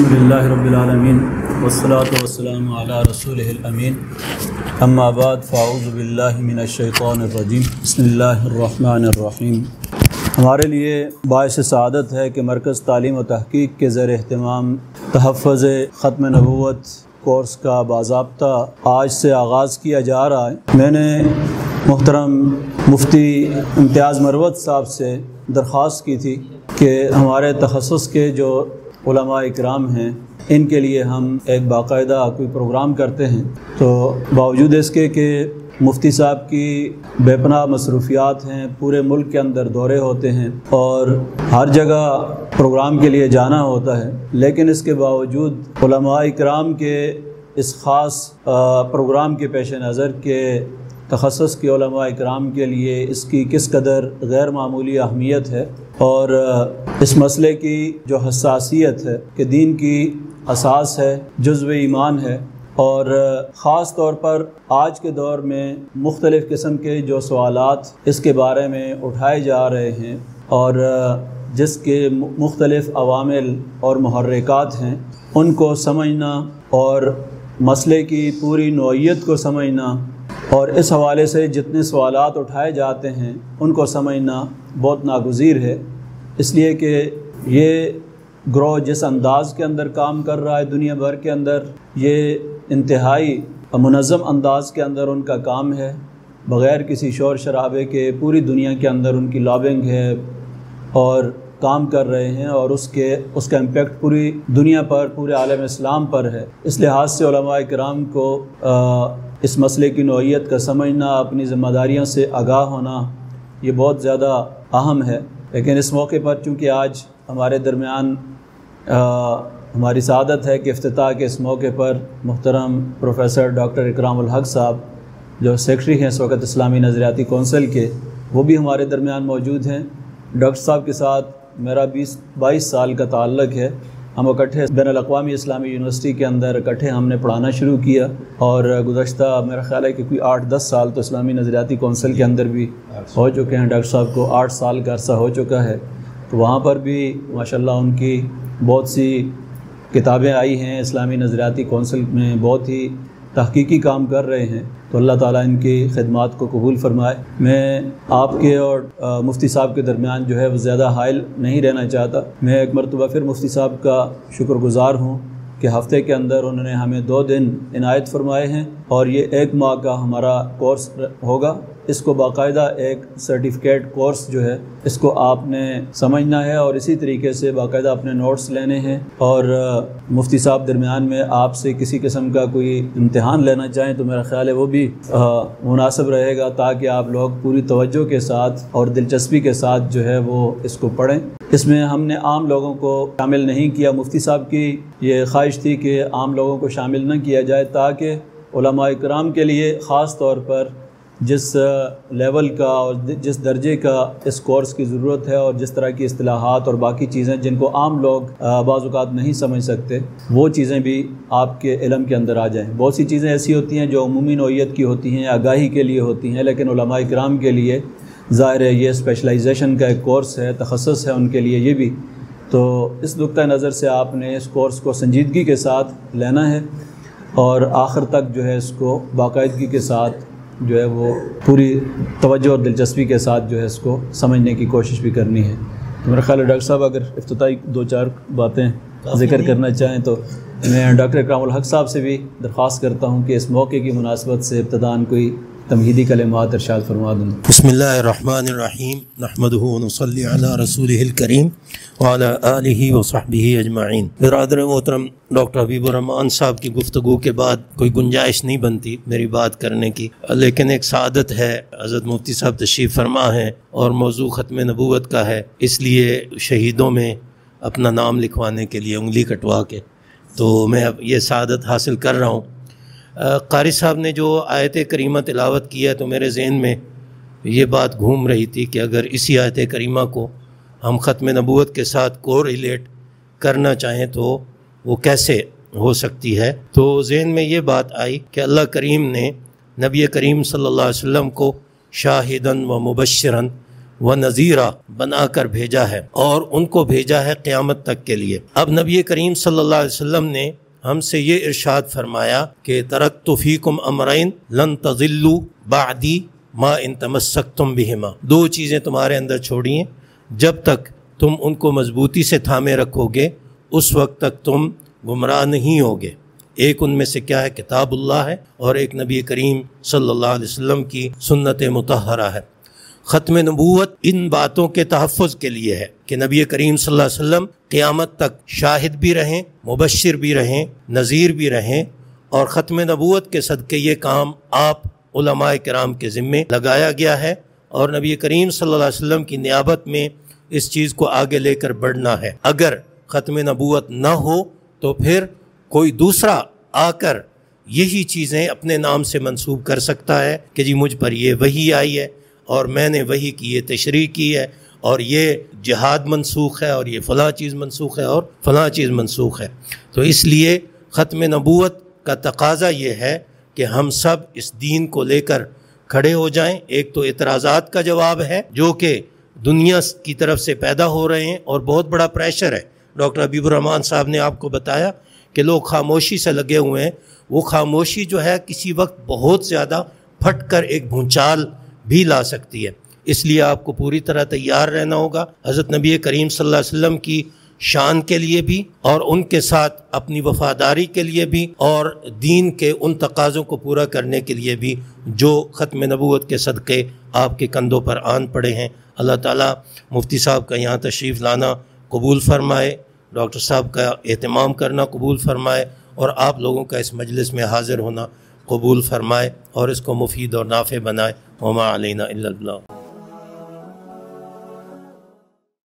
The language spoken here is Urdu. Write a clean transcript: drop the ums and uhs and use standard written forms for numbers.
الحمدللہ رب العالمین والصلاة والسلام علی رسولہ الامین اما بعد فاعوذ باللہ من الشیطان الرجیم بسم اللہ الرحمن الرحیم۔ ہمارے لیے باعث سعادت ہے کہ مرکز تعلیم و تحقیق کے زیر اہتمام تحفظ ختم نبوت کورس کا باضابطہ آج سے آغاز کیا جا رہا ہے۔ میں نے محترم مفتی امتیاز مروت صاحب سے درخواست کی تھی کہ ہمارے تخصص کے جو علماء اکرام ہیں ان کے لیے ہم ایک باقاعدہ کوئی پروگرام کرتے ہیں، تو باوجود اس کے کہ مفتی صاحب کی بے پناہ مصروفیات ہیں، پورے ملک کے اندر دورے ہوتے ہیں اور ہر جگہ پروگرام کے لیے جانا ہوتا ہے، لیکن اس کے باوجود علماء اکرام کے اس خاص پروگرام کے پیش نظر کے تخصص کے علماء اکرام کے لیے اس کی کس قدر غیر معمولی اہمیت ہے، اور اس مسئلے کی جو حساسیت ہے کہ دین کی اساس ہے، جزو ایمان ہے، اور خاص طور پر آج کے دور میں مختلف قسم کے جو سوالات اس کے بارے میں اٹھائے جا رہے ہیں اور جس کے مختلف عوامل اور محرکات ہیں ان کو سمجھنا اور مسئلے کی پوری نوعیت کو سمجھنا اور اس حوالے سے جتنے سوالات اٹھائے جاتے ہیں ان کو سمجھنا بہت ناگزیر ہے، اس لیے کہ یہ گروہ جس انداز کے اندر کام کر رہا ہے دنیا بھر کے اندر، یہ انتہائی منظم انداز کے اندر ان کا کام ہے، بغیر کسی شور شرابے کے پوری دنیا کے اندر ان کی لابنگ ہے اور کام کر رہے ہیں، اور اس کا امپیکٹ پوری دنیا پر، پورے عالم اسلام پر ہے۔ اس لحاظ سے علماء کرام کو اس مسئلے کی نوعیت کا سمجھنا، اپنی ذمہ داریوں سے آگاہ ہونا یہ بہت زیادہ اہم ہے۔ لیکن اس موقع پر چونکہ آج ہمارے درمیان ہماری سعادت ہے کہ افتتاح کے اس موقع پر محترم پروفیسر ڈاکٹر اکرام الحق صاحب جو سیکرٹری ہیں اس وقت اسلامی نظریاتی کونسل کے، وہ بھی ہمارے درمیان موجود ہیں۔ ڈاکٹر صاحب کے ساتھ میرا 22 سال کا تعلق ہے، ہم اکٹھے بین الاقوامی اسلامی یونیورسٹی کے اندر اکٹھے ہم نے پڑھانا شروع کیا، اور گزشتہ میرا خیال ہے کہ کوئی 8-10 سال تو اسلامی نظریاتی کونسل کے اندر بھی ہو چکے ہیں۔ ڈاکٹر صاحب کو 8 سال کا عرصہ ہو چکا ہے، تو وہاں پر بھی ماشاءاللہ ان کی بہت سی کتابیں آئی ہیں، اسلامی نظریاتی کونسل میں بہت ہی تحقیقی کام کر رہے ہیں، تو اللہ تعالیٰ ان کی خدمات کو قبول فرمائے۔ میں آپ کے اور مفتی صاحب کے درمیان جو ہے وہ زیادہ حائل نہیں رہنا چاہتا۔ میں ایک مرتبہ پھر مفتی صاحب کا شکر گزار ہوں کہ ہفتے کے اندر انہوں نے ہمیں 2 دن عنایت فرمائے ہیں، اور یہ 1 ماہ کا ہمارا کورس ہوگا۔ اس کو باقاعدہ ایک سرٹیفکیٹ کورس جو ہے اس کو آپ نے سمجھنا ہے، اور اسی طریقے سے باقاعدہ اپنے نوٹس لینے ہیں، اور مفتی صاحب درمیان میں آپ سے کسی قسم کا کوئی امتحان لینا چاہیں تو میرا خیال ہے وہ بھی مناسب رہے گا، تاکہ آپ لوگ پوری توجہ کے ساتھ اور دلچسپی کے ساتھ جو ہے وہ اس کو پڑھیں۔ اس میں ہم نے عام لوگوں کو شامل نہیں کیا، مفتی صاحب کی یہ خواہش تھی کہ عام لوگوں کو شامل نہ کیا جائے، تاکہ علماء اکرام کے لیے خاص طور پر جس لیول کا اور جس درجے کا اس کورس کی ضرورت ہے، اور جس طرح کی اصطلاحات اور باقی چیزیں جن کو عام لوگ بعض اوقات نہیں سمجھ سکتے، وہ چیزیں بھی آپ کے علم کے اندر آ جائیں۔ بہت سی چیزیں ایسی ہوتی ہیں جو عمومی نوعیت کی ہوتی ہیں، آگاہی کے لیے ہوتی ہیں، لیکن علماء اکرام کے لیے ظاہر ہے یہ اسپیشلائزیشن کا ایک کورس ہے، تخصص ہے ان کے لیے یہ بھی، تو اس نقطہ نظر سے آپ نے اس کورس کو سنجیدگی کے ساتھ لینا ہے، اور آخر تک جو ہے اس کو باقاعدگی کے ساتھ جو ہے وہ پوری توجہ اور دلچسپی کے ساتھ جو ہے اس کو سمجھنے کی کوشش بھی کرنی ہے۔ تو میرا خیال ہے ڈاکٹر صاحب اگر افتتاحی 2-4 باتیں ذکر کرنا چاہیں تو میں ڈاکٹر اکرام الحق صاحب سے بھی درخواست کرتا ہوں کہ اس موقع کی مناسبت سے ابتداً کوئی تمہیدی کلمات ارشاد فرما دیں۔ بسم اللہ الرحمن الرحیم، نحمدہ ونصلی علی رسولہ الکریم وعلی آلہ وصحبہ اجمعین۔ برادر محترم ڈاکٹر حبیب الرحمان صاحب کی گفتگو کے بعد کوئی گنجائش نہیں بنتی میری بات کرنے کی، لیکن ایک سعادت ہے، حضرت مفتی صاحب تشریف فرما ہے اور موضوع ختم نبوت کا ہے، اس لیے شہیدوں میں اپنا نام لکھوانے کے لیے انگلی کٹوا کے تو میں اب یہ سعادت حاصل کر رہا ہوں۔ قاری صاحب نے جو آیت کریمہ تلاوت کی ہے تو میرے ذہن میں یہ بات گھوم رہی تھی کہ اگر اسی آیت کریمہ کو ہم ختم نبوت کے ساتھ کو ریلیٹ کرنا چاہیں تو وہ کیسے ہو سکتی ہے، تو ذہن میں یہ بات آئی کہ اللہ کریم نے نبی کریم صلی اللہ علیہ وسلم کو شاہداً و مبشراً و نذیرا بنا کر بھیجا ہے، اور ان کو بھیجا ہے قیامت تک کے لیے۔ اب نبی کریم صلی اللہ علیہ وسلم نے ہم سے یہ ارشاد فرمایا کہ ترکت فیکم امرین لن تضلوا بعدی ما ان تمسکتم بہما، دو چیزیں تمہارے اندر چھوڑی ہیں، جب تک تم ان کو مضبوطی سے تھامے رکھو گے اس وقت تک تم گمراہ نہیں ہوگے۔ ایک ان میں سے کیا ہے؟ کتاب اللہ ہے، اور ایک نبی کریم صلی اللہ علیہ وسلم کی سنت مطہرہ ہے۔ ختم نبوت ان باتوں کے تحفظ کے لیے ہے کہ نبی کریم صلی اللہ علیہ وسلم قیامت تک شاہد بھی رہیں، مبشر بھی رہیں، نذیر بھی رہیں، اور ختم نبوت کے صدقے یہ کام آپ علماء کرام کے ذمے لگایا گیا ہے، اور نبی کریم صلی اللہ علیہ وسلم کی نیابت میں اس چیز کو آگے لے کر بڑھنا ہے۔ اگر ختم نبوت نہ ہو تو پھر کوئی دوسرا آ کر یہی چیزیں اپنے نام سے منسوب کر سکتا ہے کہ جی مجھ پر یہ وحی آئی ہے اور میں نے وحی کی یہ تشریح کی ہے، اور یہ جہاد منسوخ ہے، اور یہ فلاں چیز منسوخ ہے، اور فلاں چیز منسوخ ہے۔ تو اس لیے ختم نبوت کا تقاضا یہ ہے کہ ہم سب اس دین کو لے کر کھڑے ہو جائیں۔ ایک تو اعتراضات کا جواب ہے جو کہ دنیا کی طرف سے پیدا ہو رہے ہیں، اور بہت بڑا پریشر ہے۔ ڈاکٹر حبیب الرحمن صاحب نے آپ کو بتایا کہ لوگ خاموشی سے لگے ہوئے ہیں، وہ خاموشی جو ہے کسی وقت بہت زیادہ پھٹ کر ایک بھونچال بھی لا سکتی ہے، اس لیے آپ کو پوری طرح تیار رہنا ہوگا۔ حضرت نبی کریم صلی اللہ علیہ وسلم کی شان کے لیے بھی، اور ان کے ساتھ اپنی وفاداری کے لیے بھی، اور دین کے ان تقاضوں کو پورا کرنے کے لیے بھی جو ختم نبوت کے صدقے آپ کے کندھوں پر آن پڑے ہیں۔ اللہ تعالیٰ مفتی صاحب کا یہاں تشریف لانا قبول فرمائے، ڈاکٹر صاحب کا اہتمام کرنا قبول فرمائے، اور آپ لوگوں کا اس مجلس میں حاضر ہونا قبول فرمائے، اور اس کو مفید اور نافع بنائے۔ وما علینا الا البلاغ۔